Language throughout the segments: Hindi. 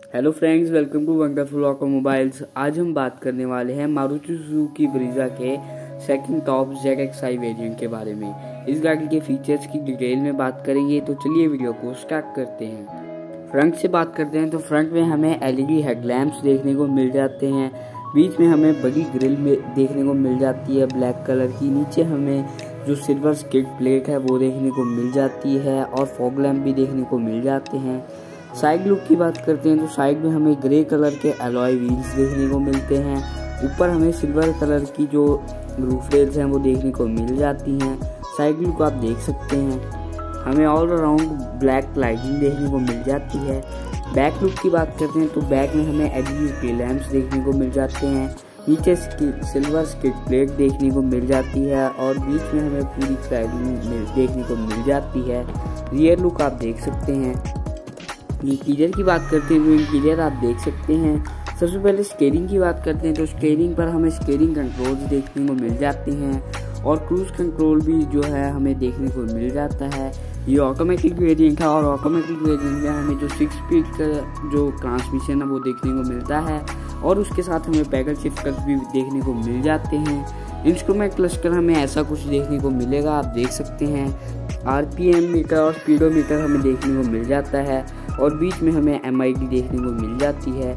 Hello friends, welcome to wonderful automobiles. आज हम बात करने वाले हैं मारुति सुजुकी ब्रीजा के सेकंड टॉप ZXi वेरिएंट के बारे में। इस गाड़ी के फीचर्स की डिटेल में बात करेंगे, तो चलिए वीडियो को स्टार्ट करते हैं। फ्रंट से बात करते हैं तो फ्रंट में हमें LED हेडलैम्प्स देखने को मिल जाते हैं। बीच में हमें बड़ी ग्रिल में देखने को मिल जाती है ब्लैक कलर की। नीचे हमें जो सिल्वर स्किड प्लेट है वो देखने को मिल जाती है और फॉग लैम्प भी देखने को मिल जाते हैं। साइड लुक की बात करते हैं तो साइड में हमें ग्रे कलर के अलॉय व्हील्स देखने को मिलते हैं। ऊपर हमें सिल्वर कलर की जो रूफ रेल्स हैं वो देखने को मिल जाती हैं। साइड लुक आप देख सकते हैं। हमें ऑल अराउंड ब्लैक लाइटिंग देखने को मिल जाती है। बैक लुक की बात करते हैं तो बैक में हमें LED टेल लैंप्स देखने को मिल जाते हैं। नीचे सिल्वर स्किड प्लेट देखने को मिल जाती है और बीच में हमें पूरी क्लैडिंग देखने को मिल जाती है। रियर लुक आप देख सकते हैं। इंटीरियर की बात करते हैं तो इंटीरियर आप देख सकते हैं। सबसे पहले स्टीयरिंग की बात करते हैं तो स्टीयरिंग पर हमें स्टीयरिंग कंट्रोल्स देखने को मिल जाते हैं और क्रूज कंट्रोल भी जो है हमें देखने को मिल जाता है। ये ऑटोमेटिक वेरिएंट है और ऑटोमेटिक वेरिएंट में हमें जो 6 स्पीड का जो ट्रांसमिशन है वो देखने को मिलता है और उसके साथ हमें पैडल शिफ्टर्स भी देखने को मिल जाते हैं। इंस्ट्रूमेंट क्लस्टर हमें ऐसा कुछ देखने को मिलेगा, आप देख सकते हैं। RPM मीटर और स्पीडोमीटर हमें देखने को मिल जाता है और बीच में हमें MID देखने को मिल जाती है।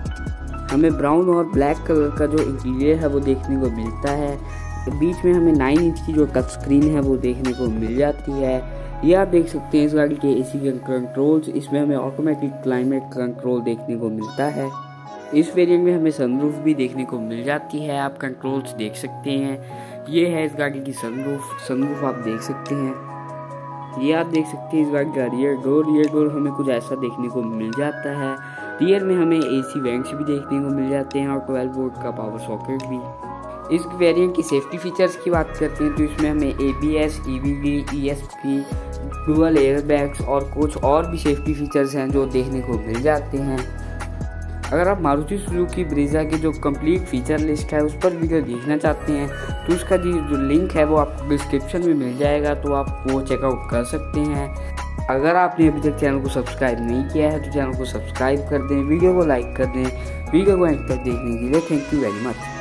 हमें ब्राउन और ब्लैक कलर का जो इंटीरियर है वो देखने को मिलता है। बीच में हमें 9 इंच की जो टच स्क्रीन है वो देखने को मिल जाती है। ये आप देख सकते हैं इस गाड़ी के AC के कंट्रोल्स। इसमें हमें ऑटोमेटिक क्लाइमेट कंट्रोल देखने को मिलता है। इस वेरिएंट में हमें सनरूफ भी देखने को मिल जाती है, आप कंट्रोल्स देख सकते हैं। ये है इस गाड़ी की सनरूफ आप देख सकते हैं। ये आप देख सकते हैं इस गाड़ी का रियर डोर हमें कुछ ऐसा देखने को मिल जाता है। रियर में हमें AC वेंट्स भी देखने को मिल जाते हैं और 12 वोल्ट का पावर सॉकेट भी। इस वेरिएंट की सेफ्टी फीचर्स की बात करते हैं तो इसमें हमें ABS, EBD, ESP, dual airbags और कुछ और भी सेफ्टी फीचर्स हैं जो देखने को मिल जाते हैं। अगर आप मारुति सुजुकी ब्रीजा की जो कंप्लीट फीचर लिस्ट है उस पर वीडियो देखना चाहते हैं तो उसका जो लिंक है वो आपको डिस्क्रिप्शन में मिल जाएगा, तो आप वो चेकआउट कर सकते हैं। अगर आपने अभी तक चैनल को सब्सक्राइब नहीं किया है तो चैनल को सब्सक्राइब कर दें, वीडियो को लाइक कर दें। वीडियो को एंड तक देखने के लिए थैंक यू वेरी मच।